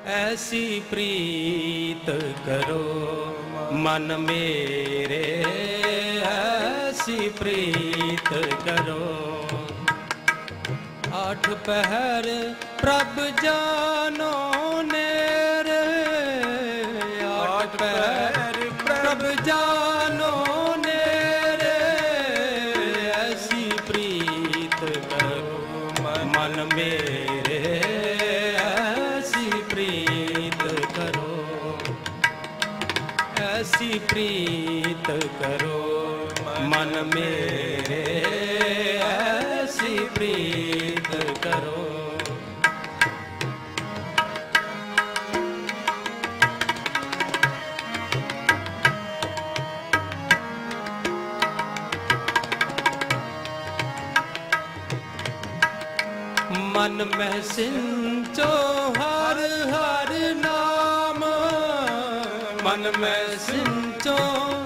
ऐसी प्रीत करो मन मेरे, ऐसी प्रीत करो। आठ पहर प्रभ जानो नेरे, आठ पहर प्रभ जानो नेरे, ऐसी प्रीत करो मन मेरे, ऐसी प्रीत करो, ऐसी प्रीत करो मन मेरे, ऐसी प्रीत करो। मन में सिंचो हर हर नाम, मन में सिंचो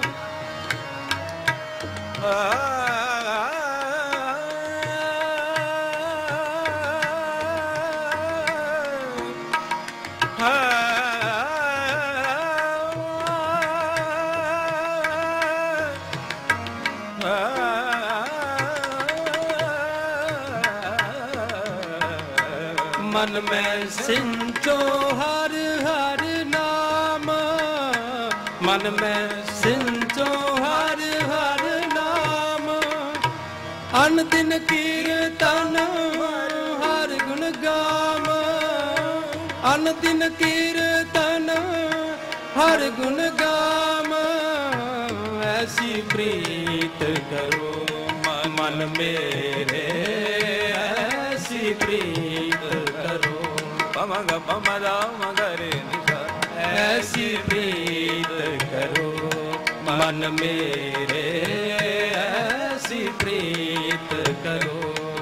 मन में सिंचो हर हर नाम, मन में सिंचो हर हर नाम। अन दिन कीर्तन हर गुण गाम, अन दिन कीर्तन हर गुण गाम। ऐसी प्रीत करो मन मेरे, ऐसी प्रीत करो पमग पमदा मगरे निशा, ऐसी प्रीत करो मन मेरे, ऐसी प्रीत करो।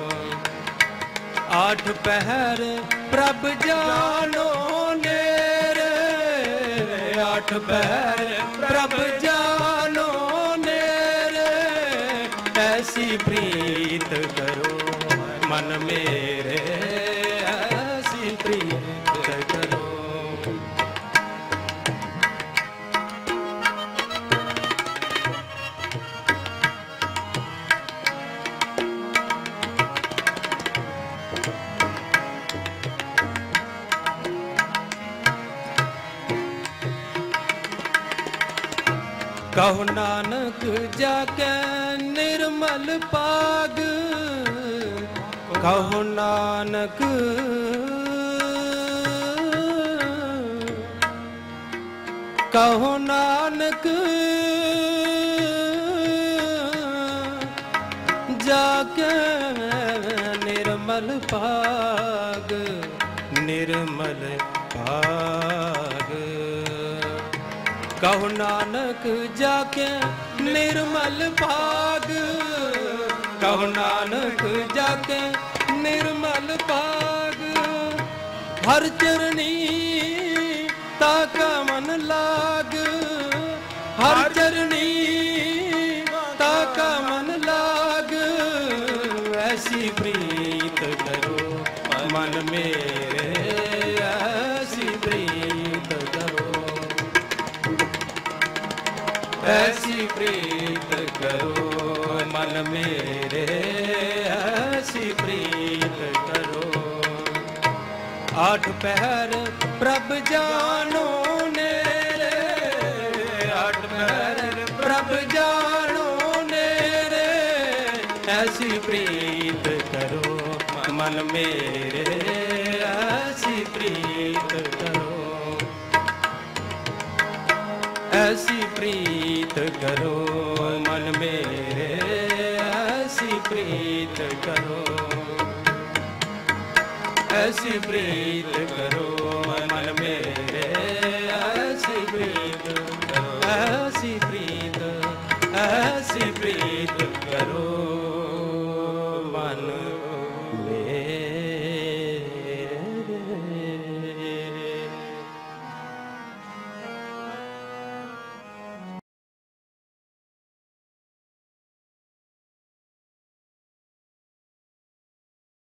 आठ पहर प्रभ जानो नेरे, आठ पहर प्रभ जानो नेरे, ऐसी प्रीत करो मन मेरे, ऐसी प्रीत करो। कहो नानक जाके निर्मल पाग, कहो नानक कहो नानक जाके निर्मल पाग, निर्मल पाग। कहो नानक जाके निर्मल भाग, कहो नानक जाके निर्मल भाग। हर चरनी ताका मन लाग, हर चरनी ताका मन लाग। ऐसी प्रीत करो मन मेरे, ऐसी प्रीत करो, ऐसी प्रीत करो मन मेरे, ऐसी प्रीत करो। आठ पहर प्रभ जानो नेरे, आठ पहर प्रभ जानो नेरे, ऐसी प्रीत करो मन मेरे, ऐसी प्रीत करो, ऐसी प्रीत करो मन मेरे, ऐसी प्रीत करो, ऐसी प्रीत करो मन